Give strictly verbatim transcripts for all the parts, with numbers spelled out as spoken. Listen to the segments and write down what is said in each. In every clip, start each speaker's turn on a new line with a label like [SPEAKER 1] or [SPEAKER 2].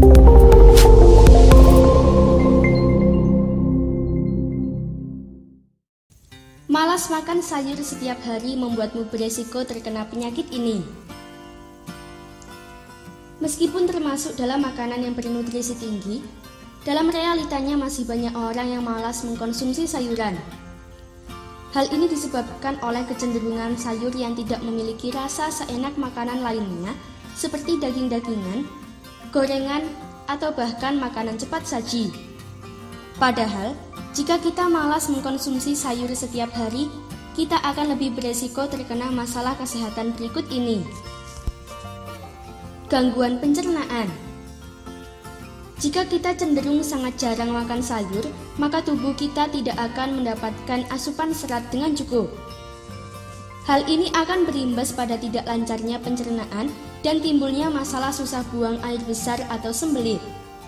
[SPEAKER 1] Malas makan sayur setiap hari membuatmu beresiko terkena penyakit ini. Meskipun termasuk dalam makanan yang bernutrisi tinggi, dalam realitanya masih banyak orang yang malas mengkonsumsi sayuran. Hal ini disebabkan oleh kecenderungan sayur yang tidak memiliki rasa seenak makanan lainnya seperti daging-dagingan, gorengan, atau bahkan makanan cepat saji. Padahal, jika kita malas mengkonsumsi sayur setiap hari, kita akan lebih beresiko terkena masalah kesehatan berikut ini. Gangguan pencernaan. Jika kita cenderung sangat jarang makan sayur, maka tubuh kita tidak akan mendapatkan asupan serat dengan cukup. Hal ini akan berimbas pada tidak lancarnya pencernaan dan timbulnya masalah susah buang air besar atau sembelit.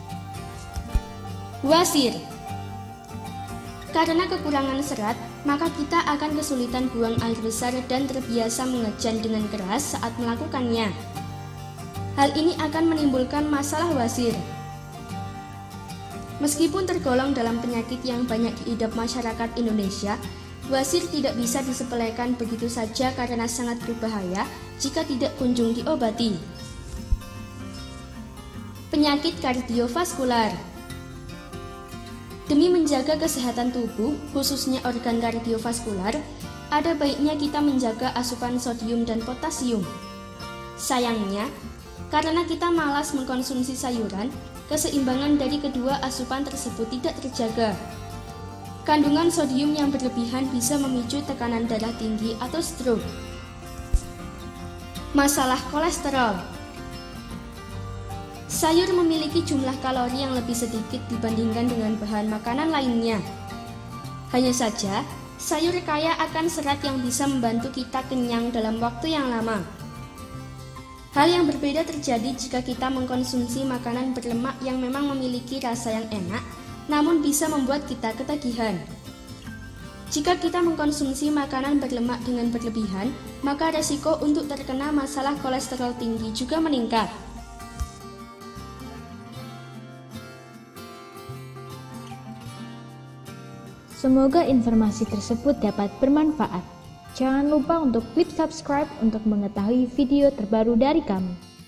[SPEAKER 1] Wasir. Karena kekurangan serat, maka kita akan kesulitan buang air besar dan terbiasa mengejan dengan keras saat melakukannya. Hal ini akan menimbulkan masalah wasir. Meskipun tergolong dalam penyakit yang banyak diidap masyarakat Indonesia, wasir tidak bisa disepelekan begitu saja karena sangat berbahaya jika tidak kunjung diobati. Penyakit kardiovaskular. Demi menjaga kesehatan tubuh, khususnya organ kardiovaskular, ada baiknya kita menjaga asupan sodium dan potasium. Sayangnya, karena kita malas mengkonsumsi sayuran, keseimbangan dari kedua asupan tersebut tidak terjaga. Kandungan sodium yang berlebihan bisa memicu tekanan darah tinggi atau stroke. Masalah kolesterol. Sayur memiliki jumlah kalori yang lebih sedikit dibandingkan dengan bahan makanan lainnya. Hanya saja, sayur kaya akan serat yang bisa membantu kita kenyang dalam waktu yang lama. Hal yang berbeda terjadi jika kita mengkonsumsi makanan berlemak yang memang memiliki rasa yang enak, namun bisa membuat kita ketagihan. Jika kita mengkonsumsi makanan berlemak dengan berlebihan, maka resiko untuk terkena masalah kolesterol tinggi juga meningkat.
[SPEAKER 2] Semoga informasi tersebut dapat bermanfaat. Jangan lupa untuk klik subscribe untuk mengetahui video terbaru dari kami.